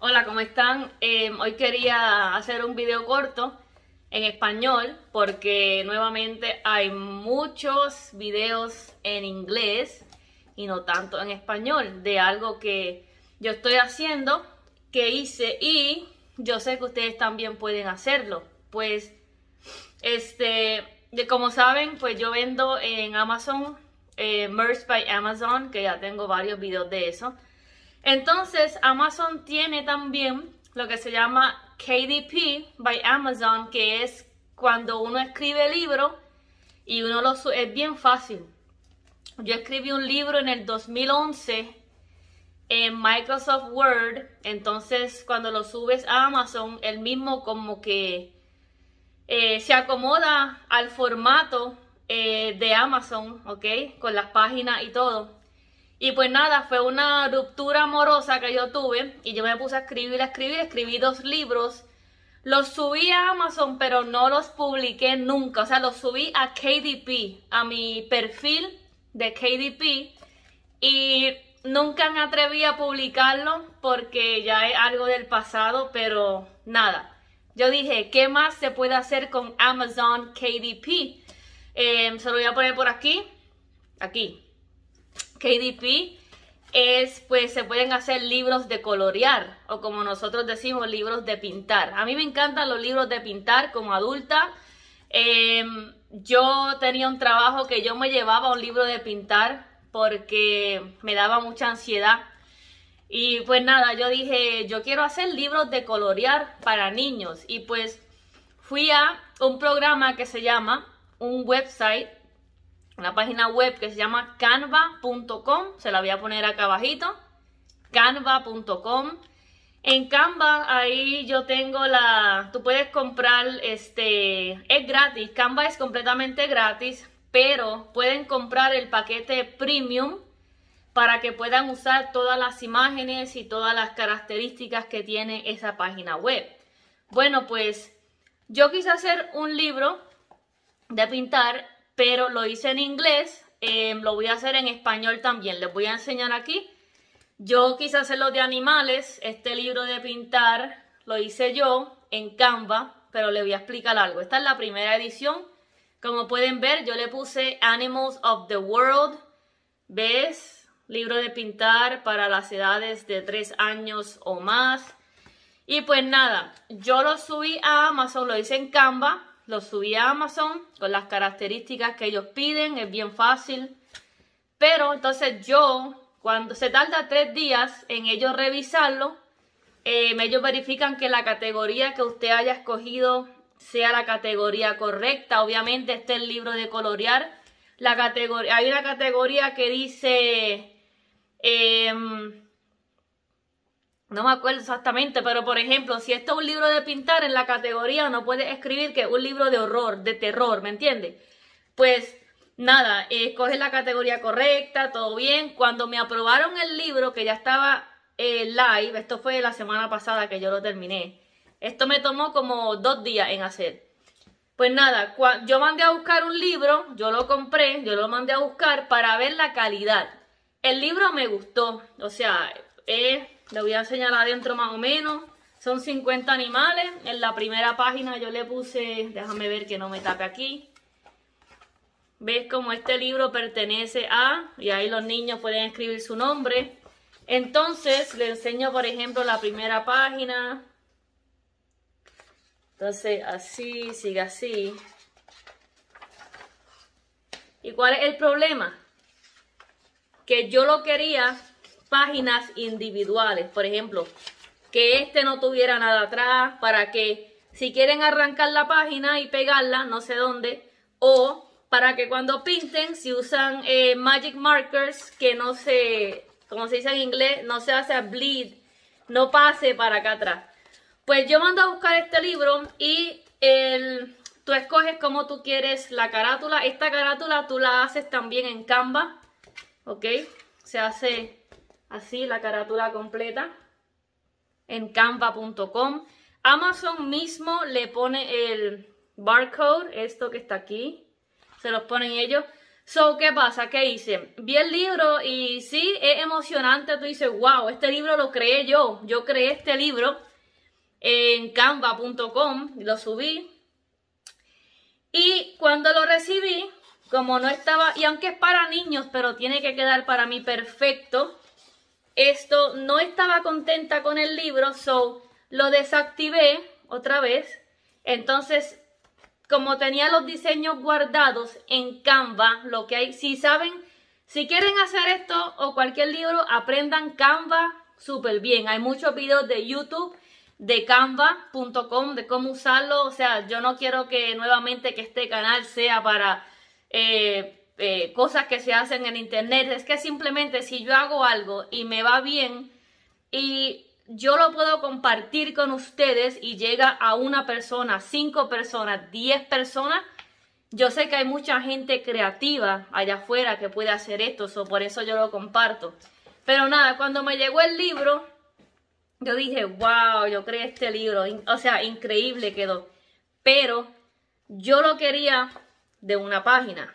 Hola, ¿cómo están? Hoy quería hacer un video corto en español porque nuevamente hay muchos videos en inglés y no tanto en español de algo que yo estoy haciendo, que hice y yo sé que ustedes también pueden hacerlo. Pues, como saben, pues yo vendo en Amazon, Merch by Amazon, que ya tengo varios videos de eso. Entonces, Amazon tiene también lo que se llama KDP by Amazon, que es cuando uno escribe libro y uno lo sube. Es bien fácil. Yo escribí un libro en el 2011 en Microsoft Word. Entonces, cuando lo subes a Amazon, el mismo como que se acomoda al formato de Amazon, ¿ok? Con las páginas y todo. Y pues nada, fue una ruptura amorosa que yo tuve y yo me puse a escribí 2 libros. Los subí a Amazon, pero no los publiqué nunca. O sea, los subí a KDP, a mi perfil de KDP, y nunca me atreví a publicarlo porque ya es algo del pasado, pero nada. Yo dije, ¿qué más se puede hacer con Amazon KDP? Se lo voy a poner por aquí. KDP pues se pueden hacer libros de colorear, o como nosotros decimos, libros de pintar. A mí me encantan los libros de pintar como adulta. Yo tenía un trabajo que yo me llevaba un libro de pintar porque me daba mucha ansiedad. Y pues nada, yo dije, yo quiero hacer libros de colorear para niños. Y pues fui a un programa que se llama, un website, una página web que se llama canva.com, se la voy a poner acá abajito, canva.com. En Canva, ahí yo tengo tú puedes comprar, es gratis, Canva es completamente gratis, pero pueden comprar el paquete premium para que puedan usar todas las imágenes y todas las características que tiene esa página web. Bueno, pues yo quise hacer un libro de pintar, pero lo hice en inglés. Lo voy a hacer en español también. Les voy a enseñar aquí. Yo quise hacerlo de animales. Este libro de pintar lo hice yo en Canva, pero les voy a explicar algo. Esta es la primera edición. Como pueden ver, yo le puse Animals of the World. ¿Ves? Libro de pintar para las edades de 3 años o más. Y pues nada, yo lo subí a Amazon, lo hice en Canva. Lo subí a Amazon con las características que ellos piden, es bien fácil. Pero entonces cuando se tarda 3 días en ellos revisarlo, ellos verifican que la categoría que usted haya escogido sea la categoría correcta. Obviamente este es el libro de colorear. Hay una categoría que dice, no me acuerdo exactamente, pero por ejemplo, si esto es un libro de pintar, en la categoría no puedes escribir que es un libro de horror, de terror, ¿me entiendes? Pues nada, escoge la categoría correcta, todo bien. Cuando me aprobaron el libro, que ya estaba live, esto fue la semana pasada que yo lo terminé. Esto me tomó como 2 días en hacer. Pues nada, yo mandé a buscar un libro, yo lo compré, yo lo mandé a buscar para ver la calidad. El libro me gustó, o sea, le voy a enseñar adentro más o menos. Son 50 animales. En la primera página yo le puse, déjame ver que no me tape aquí. ¿Ves cómo este libro pertenece a? Y ahí los niños pueden escribir su nombre. Entonces le enseño, por ejemplo, la primera página. Entonces así, sigue así. ¿Y cuál es el problema? Que yo lo quería páginas individuales, por ejemplo, que este no tuviera nada atrás, para que si quieren arrancar la página y pegarla, no sé dónde, o para que cuando pinten, si usan magic markers, que no se, como se dice en inglés, no se hace bleed, no pase para acá atrás. Pues yo mando a buscar este libro y tú escoges cómo tú quieres la carátula. Esta carátula tú la haces también en Canva, ¿ok? Se hace así la carátula completa en canva.com. Amazon mismo le pone el barcode, esto que está aquí, se los ponen ellos. So, ¿qué pasa? ¿Qué hice? Vi el libro y sí, es emocionante. Tú dices, wow, este libro lo creé yo. Yo creé este libro en canva.com, lo subí. Y cuando lo recibí, como no estaba, y aunque es para niños, pero tiene que quedar para mí perfecto, no estaba contenta con el libro, so lo desactivé otra vez. Entonces, como tenía los diseños guardados en Canva, lo que hay, si quieren hacer esto o cualquier libro, aprendan Canva súper bien. Hay muchos videos de YouTube de canva.com de cómo usarlo. O sea, yo no quiero que nuevamente que este canal sea para cosas que se hacen en internet. Es que simplemente si yo hago algo y me va bien y yo lo puedo compartir con ustedes y llega a una persona, 5 personas, 10 personas, yo sé que hay mucha gente creativa allá afuera que puede hacer esto, por eso yo lo comparto. Pero nada, cuando me llegó el libro, yo dije, wow, yo creé este libro, o sea, increíble quedó. Pero yo lo quería de una página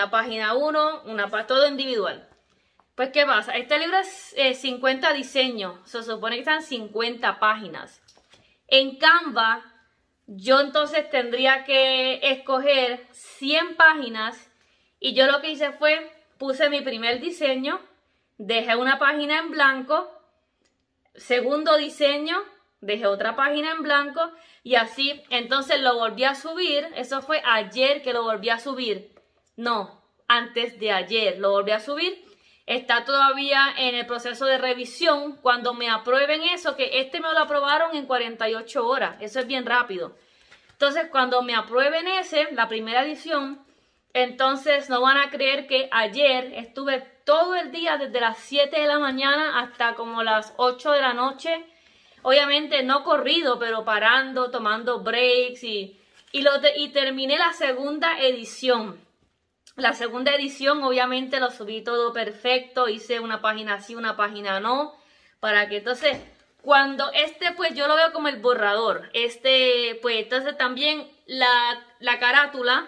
1, todo individual. Pues, ¿qué pasa? Este libro es 50 diseños, se supone que están 50 páginas. En Canva, yo entonces tendría que escoger 100 páginas y yo lo que hice fue, puse mi primer diseño, dejé una página en blanco, segundo diseño, dejé otra página en blanco y así, entonces lo volví a subir. Eso fue ayer que lo volví a subir. No, antes de ayer lo volví a subir. Está todavía en el proceso de revisión. Cuando me aprueben eso, que este me lo aprobaron en 48 horas. Eso es bien rápido. Entonces, cuando me aprueben la primera edición, entonces no van a creer que ayer estuve todo el día desde las 7 de la mañana hasta como las 8 de la noche. Obviamente no corrido, pero parando, tomando breaks y terminé la segunda edición. La segunda edición obviamente lo subí todo perfecto, hice una página sí, una página no, para que entonces cuando pues yo lo veo como el borrador. Pues entonces también la carátula,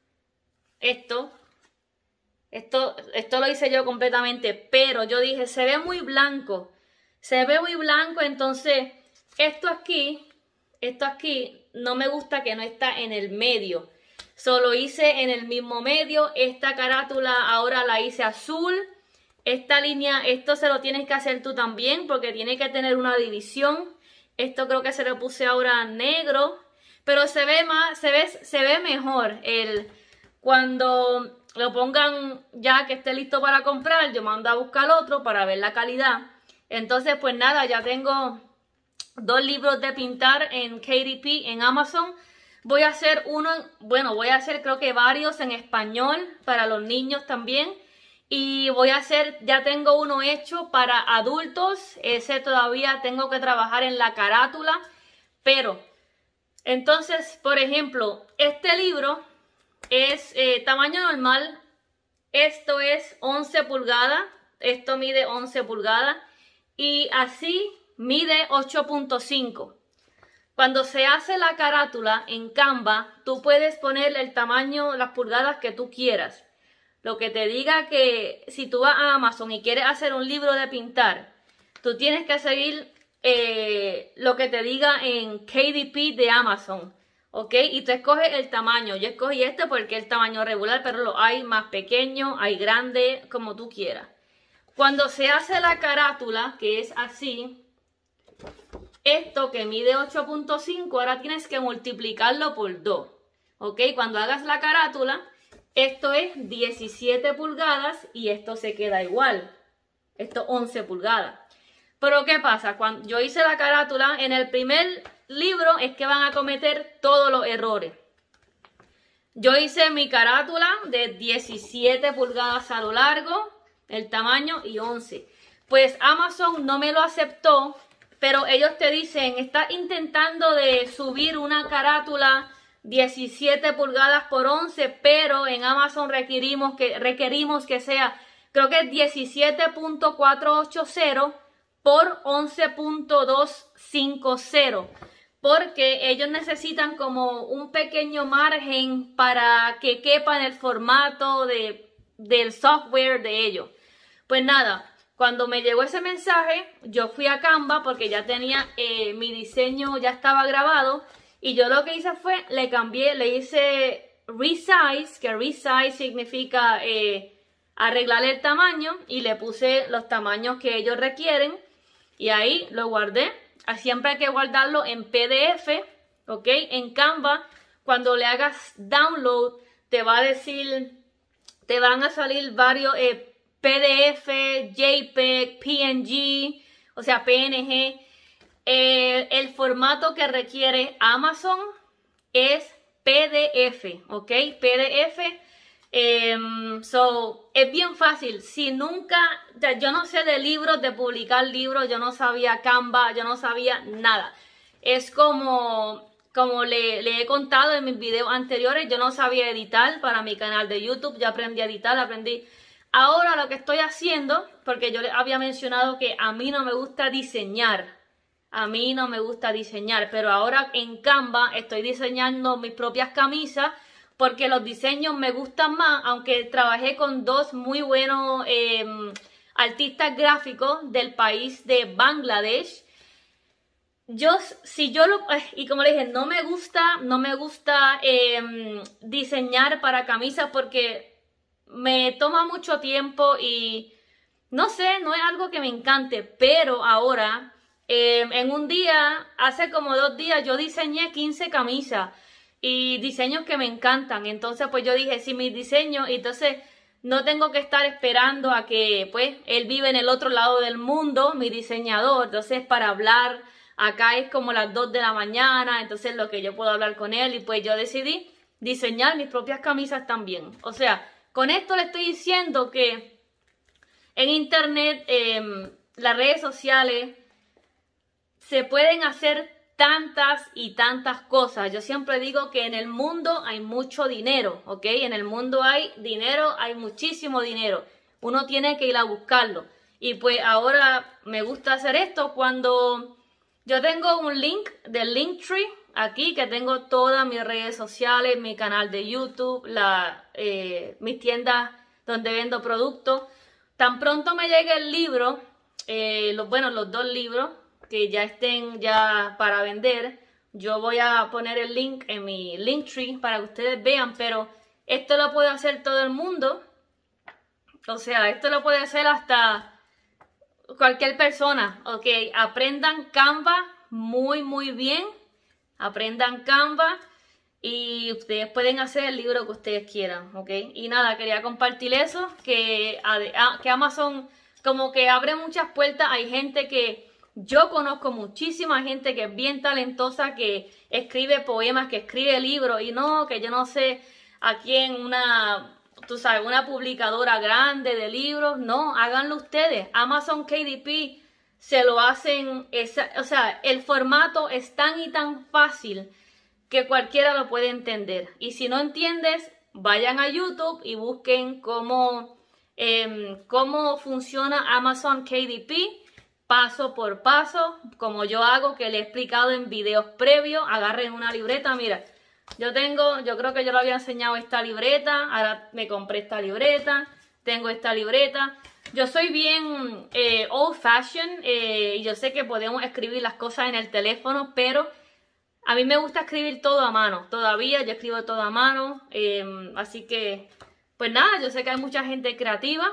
esto lo hice yo completamente, pero yo dije, se ve muy blanco, entonces esto aquí no me gusta que no está en el medio. Solo hice en el mismo medio. Esta carátula ahora la hice azul. Esta línea, esto se lo tienes que hacer tú también porque tiene que tener una división. Esto creo que se lo puse ahora negro. Pero se ve mejor. Cuando lo pongan ya que esté listo para comprar, yo mando a buscar otro para ver la calidad. Entonces pues nada, ya tengo 2 libros de pintar en KDP en Amazon. Voy a hacer creo que varios en español para los niños también. Y ya tengo uno hecho para adultos. Ese todavía tengo que trabajar en la carátula. Pero, entonces, por ejemplo, este libro es tamaño normal. Esto es 11 pulgadas. Esto mide 11 pulgadas. Y así mide 8.5. Cuando se hace la carátula en Canva, tú puedes ponerle el tamaño, las pulgadas que tú quieras. Lo que te diga que si tú vas a Amazon y quieres hacer un libro de pintar, tú tienes que seguir lo que te diga en KDP de Amazon, ¿ok? Y tú escoges el tamaño. Yo escogí este porque es el tamaño regular, pero lo hay más pequeño, hay grande, como tú quieras. Cuando se hace la carátula, que es así, esto que mide 8.5, ahora tienes que multiplicarlo por 2. ¿Ok? Cuando hagas la carátula, esto es 17 pulgadas y esto se queda igual. Esto es 11 pulgadas. Pero ¿qué pasa? Cuando yo hice la carátula, en el primer libro es que van a cometer todos los errores. Yo hice mi carátula de 17 pulgadas a lo largo, el tamaño y 11. Pues Amazon no me lo aceptó. Pero ellos te dicen, estás intentando de subir una carátula 17 pulgadas por 11, pero en Amazon requerimos que sea, creo que es 17.480 por 11.250. Porque ellos necesitan como un pequeño margen para que quepa en el formato del software de ellos. Pues nada, cuando me llegó ese mensaje, yo fui a Canva porque ya tenía mi diseño, ya estaba grabado. Y yo lo que hice fue, le cambié, le hice resize, que resize significa arreglar el tamaño. Y le puse los tamaños que ellos requieren. Y ahí lo guardé. Siempre hay que guardarlo en PDF, ¿ok? En Canva, cuando le hagas download, te va a decir, te van a salir varios PDF, JPEG, PNG, o sea, PNG. El formato que requiere Amazon es PDF, ¿ok? PDF. Es bien fácil. Si nunca, yo no sé de libros, de publicar libros, yo no sabía Canva, yo no sabía nada. Es como le he contado en mis videos anteriores, yo no sabía editar para mi canal de YouTube, yo aprendí a editar, aprendí. Ahora lo que estoy haciendo, porque yo les había mencionado que a mí no me gusta diseñar. A mí no me gusta diseñar, pero ahora en Canva estoy diseñando mis propias camisas porque los diseños me gustan más, aunque trabajé con dos muy buenos artistas gráficos del país de Bangladesh. Y como le dije, no me gusta diseñar para camisas porque me toma mucho tiempo y no sé, no es algo que me encante, pero ahora, en un día, hace como 2 días, yo diseñé 15 camisas y diseños que me encantan. Entonces, pues yo dije, si mis diseños, entonces no tengo que estar esperando a que, pues, él vive en el otro lado del mundo, mi diseñador. Entonces, para hablar, acá es como las 2 de la mañana, entonces lo que yo puedo hablar con él y pues yo decidí diseñar mis propias camisas también. O sea, con esto le estoy diciendo que en internet, las redes sociales, se pueden hacer tantas y tantas cosas. Yo siempre digo que en el mundo hay mucho dinero, ¿ok? En el mundo hay dinero, hay muchísimo dinero. Uno tiene que ir a buscarlo. Y pues ahora me gusta hacer esto cuando yo tengo un link del Linktree aquí, que tengo todas mis redes sociales, mi canal de YouTube, mis tiendas donde vendo productos. Tan pronto me llegue el libro, los 2 libros, que ya estén ya para vender, yo voy a poner el link en mi Linktree para que ustedes vean, pero esto lo puede hacer todo el mundo. O sea, esto lo puede hacer hasta cualquier persona, ok. Aprendan Canva muy bien, aprendan Canva y ustedes pueden hacer el libro que ustedes quieran, ok. Y nada, quería compartir eso, que Amazon como que abre muchas puertas. Hay gente que yo conozco, muchísima gente que es bien talentosa, que escribe poemas, que escribe libros, y no, que yo no sé a quién, una publicadora grande de libros, no, háganlo ustedes. Amazon KDP se lo hacen, o sea, el formato es tan y tan fácil que cualquiera lo puede entender. Y si no entiendes, vayan a YouTube y busquen cómo funciona Amazon KDP. Paso por paso, como yo hago, que le he explicado en videos previos. Agarren una libreta, mira, yo creo que yo lo había enseñado esta libreta, ahora me compré esta libreta, tengo esta libreta. Yo soy bien old fashion y yo sé que podemos escribir las cosas en el teléfono, pero a mí me gusta escribir todo a mano, todavía yo escribo todo a mano, así que, pues nada, yo sé que hay mucha gente creativa.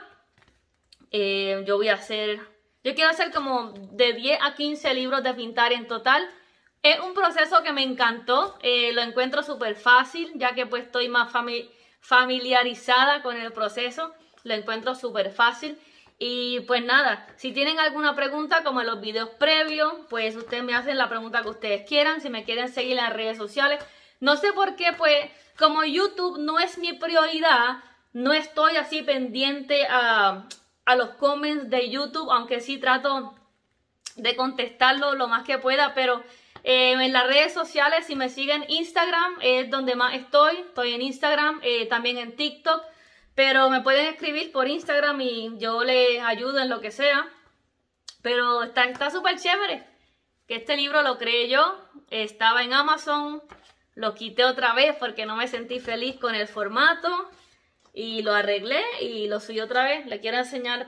Yo quiero hacer como de 10 a 15 libros de pintar en total. Es un proceso que me encantó, lo encuentro súper fácil, ya que pues estoy más familiarizada con el proceso, lo encuentro súper fácil. Y pues nada, si tienen alguna pregunta como en los videos previos, pues ustedes me hacen la pregunta que ustedes quieran, si me quieren seguir en las redes sociales. No sé por qué, pues como YouTube no es mi prioridad, no estoy así pendiente a los comments de YouTube, aunque sí trato de contestarlo lo más que pueda, pero en las redes sociales, si me siguen, Instagram es donde más estoy en Instagram, también en TikTok, pero me pueden escribir por Instagram y yo les ayudo en lo que sea. Pero está súper chévere, que este libro lo creé yo, estaba en Amazon, lo quité otra vez porque no me sentí feliz con el formato. y lo arreglé y lo subí otra vez. Le quiero enseñar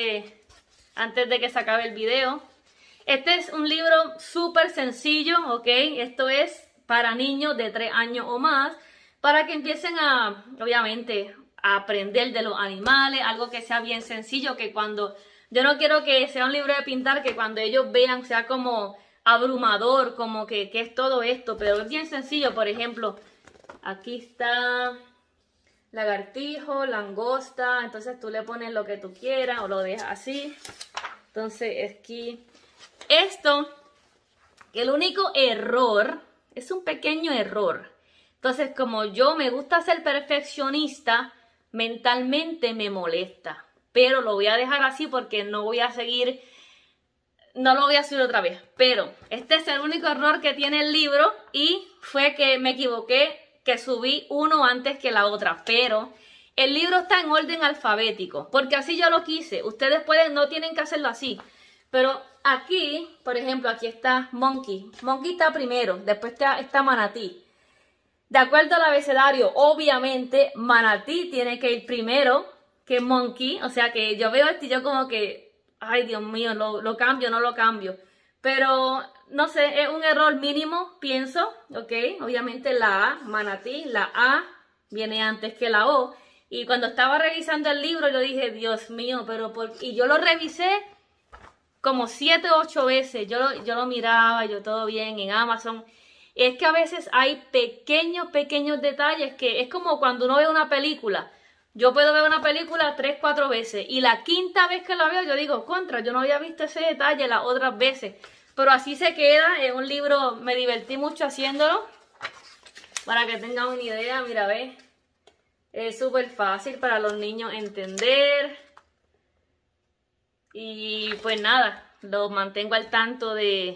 antes de que se acabe el video. Este es un libro súper sencillo, ¿ok? Esto es para niños de 3 años o más, para que empiecen obviamente, a aprender de los animales, algo que sea bien sencillo, que cuando... Yo no quiero que sea un libro de pintar que cuando ellos vean sea como abrumador, como que es todo esto, pero es bien sencillo. Por ejemplo, aquí está lagartijo, langosta, entonces tú le pones lo que tú quieras o lo dejas así. Entonces aquí, esto, el único error, es un pequeño error. Entonces como yo me gusta ser perfeccionista, mentalmente me molesta. Pero lo voy a dejar así porque no voy a seguir, no lo voy a subir otra vez. Pero este es el único error que tiene el libro y fue que me equivoqué, que subí uno antes que la otra. Pero el libro está en orden alfabético, porque así yo lo quise. Ustedes no tienen que hacerlo así. Pero aquí, por ejemplo, aquí está Monkey. Monkey está primero, después está Manatí. De acuerdo al abecedario, obviamente, Manatí tiene que ir primero que Monkey, o sea que yo veo esto y yo como que, ay Dios mío, lo cambio, no lo cambio. Pero, no sé, es un error mínimo, pienso, ok. Obviamente la A, Manatí, la A viene antes que la O. Y cuando estaba revisando el libro yo dije, Dios mío, pero y yo lo revisé como 7 o 8 veces. Yo lo miraba, yo todo bien en Amazon. Es que a veces hay pequeños detalles que es como cuando uno ve una película. Yo puedo ver una película 3 o 4 veces y la quinta vez que la veo yo digo, contra, yo no había visto ese detalle las otras veces. Pero así se queda, es un libro, me divertí mucho haciéndolo. Para que tengan una idea, mira, ve. Es súper fácil para los niños entender. Y pues nada, los mantengo al tanto de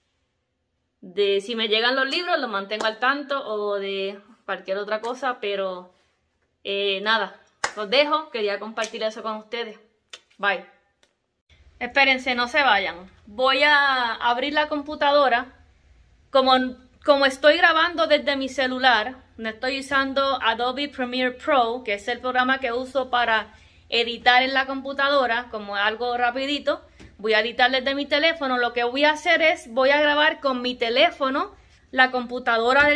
si me llegan los libros, los mantengo al tanto o de cualquier otra cosa, pero... nada, los dejo, quería compartir eso con ustedes. Bye. Espérense, no se vayan. Voy a abrir la computadora. Como estoy grabando desde mi celular, no estoy usando Adobe Premiere Pro, que es el programa que uso para editar en la computadora, como algo rapidito. Voy a editar desde mi teléfono. Lo que voy a hacer es, voy a grabar con mi teléfono, la computadora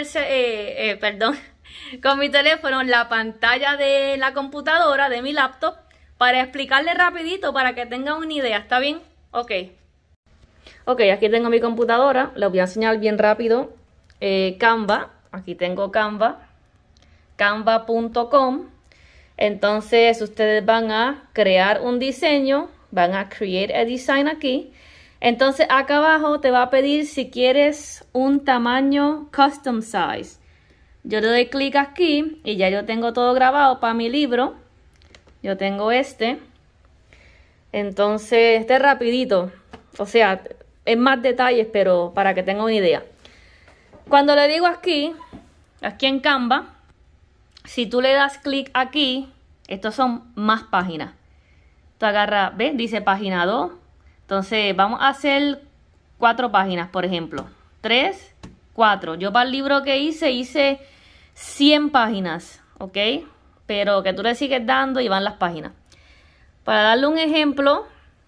con mi teléfono, la pantalla de la computadora, de mi laptop, para explicarle rapidito, para que tengan una idea, ¿está bien? Ok, aquí tengo mi computadora, les voy a enseñar bien rápido. Canva, aquí tengo Canva, canva.com. Entonces ustedes van a crear un diseño, van a create a design aquí. Entonces acá abajo te va a pedir si quieres un tamaño custom size. Yo le doy clic aquí y ya yo tengo todo grabado para mi libro. Yo tengo este. Entonces, este es rapidito. O sea, es más detalles, pero para que tengan una idea. Cuando le digo aquí en Canva, si tú le das clic aquí, estos son más páginas. Tú agarras, ¿ves? Dice página 2. Entonces, vamos a hacer 4 páginas, por ejemplo. 3, 4. Yo para el libro que hice 100 páginas, ¿ok? Pero que tú le sigues dando y van las páginas. Para darle un ejemplo,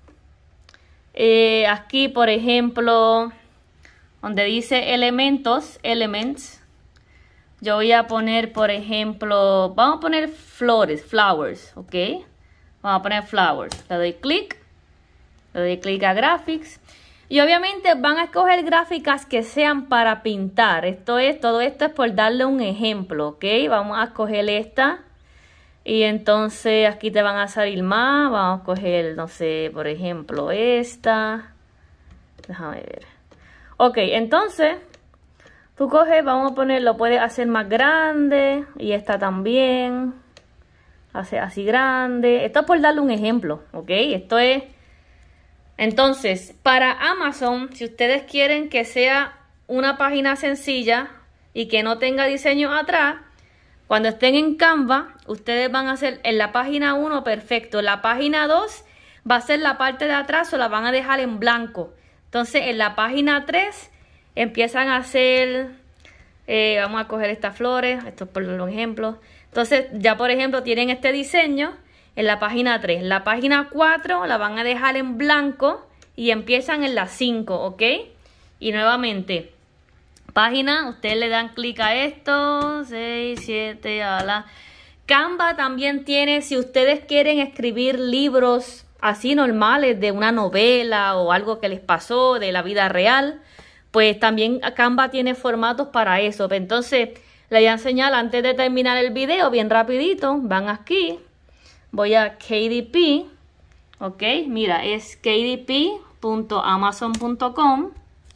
aquí, por ejemplo, donde dice elementos, elements, yo voy a poner, por ejemplo, vamos a poner flowers, ¿ok? Vamos a poner flowers. Le doy clic a graphics. Y obviamente van a escoger gráficas que sean para pintar. Todo esto es por darle un ejemplo, ¿ok? Vamos a escoger esta. Y entonces aquí te van a salir más. Vamos a escoger, no sé, por ejemplo, esta. Déjame ver. Ok, entonces, tú coges, vamos a ponerlo, puedes hacer más grande. Y esta también. Hace así grande. Esto es por darle un ejemplo, ¿ok? Esto es... Entonces, para Amazon, si ustedes quieren que sea una página sencilla y que no tenga diseño atrás, cuando estén en Canva, ustedes van a hacer en la página 1 perfecto. En la página 2 va a ser la parte de atrás o la van a dejar en blanco. Entonces, en la página 3 empiezan a hacer, vamos a coger estas flores, esto es por un ejemplo. Entonces ya por ejemplo tienen este diseño en la página 3. La página 4 la van a dejar en blanco y empiezan en la 5, ¿ok? Y nuevamente, página, ustedes le dan clic a esto, 6, 7, a la... Canva también tiene, si ustedes quieren escribir libros así normales de una novela o algo que les pasó de la vida real, pues también Canva tiene formatos para eso. Entonces, les voy a enseñar antes de terminar el video, bien rapidito, van aquí, voy a KDP, ok, mira, es kdp.amazon.com.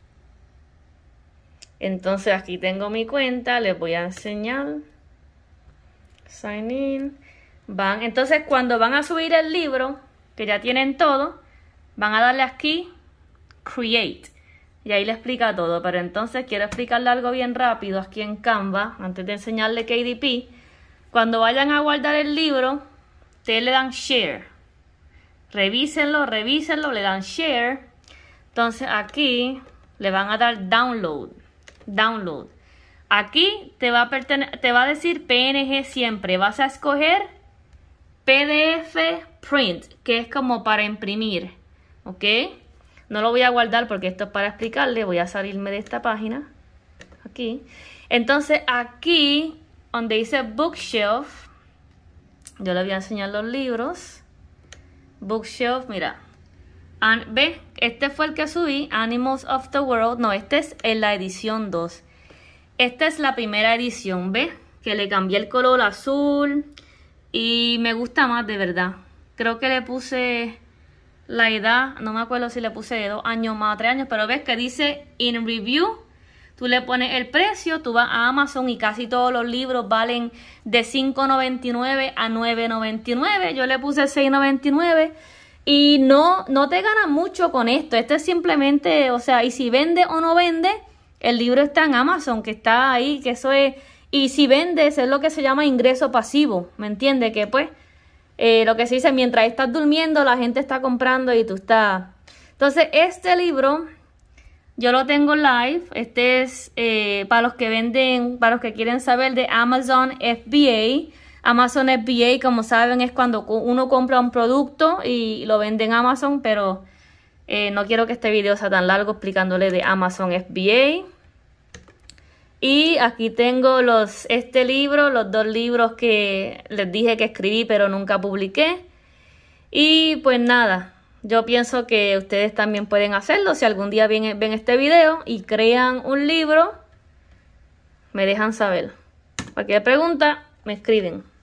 Entonces aquí tengo mi cuenta, les voy a enseñar. Sign in. Entonces cuando van a subir el libro, que ya tienen todo, van a darle aquí, Create. Y ahí le explica todo. Pero entonces quiero explicarle algo bien rápido aquí en Canva, antes de enseñarle KDP. Cuando vayan a guardar el libro, ustedes le dan Share. Revísenlo, le dan Share. Entonces aquí le van a dar Download. Aquí te va a decir PNG siempre. Vas a escoger PDF Print, que es como para imprimir. ¿Ok? No lo voy a guardar porque esto es para explicarle. Voy a salirme de esta página. Aquí. Entonces aquí, donde dice Bookshelf, yo le voy a enseñar los libros. Bookshelf, mira. ¿Ves? Este fue el que subí, Animals of the World. No, este es en la edición 2. Esta es la primera edición, ¿ves? Que le cambié el color azul y me gusta más, de verdad. Creo que le puse la edad, no me acuerdo si le puse de 2 años más o 3 años, pero ves que dice In Review. Tú le pones el precio, tú vas a Amazon y casi todos los libros valen de $5.99 a $9.99. Yo le puse $6.99. Y no te ganas mucho con esto. Esto es simplemente, o sea, y si vende o no vende, el libro está en Amazon, que está ahí, que eso es... Y si vendes, es lo que se llama ingreso pasivo, ¿me entiendes? Que pues, lo que se dice, mientras estás durmiendo, la gente está comprando y tú estás... Entonces, este libro, yo lo tengo live. Este es para los que venden, para los que quieren saber de Amazon FBA. Amazon FBA, como saben, es cuando uno compra un producto y lo vende en Amazon, pero no quiero que este video sea tan largo explicándole de Amazon FBA. Y aquí tengo este libro, los 2 libros que les dije que escribí pero nunca publiqué. Y pues nada, yo pienso que ustedes también pueden hacerlo. Si algún día ven este video y crean un libro, me dejan saber. Cualquier pregunta, me escriben.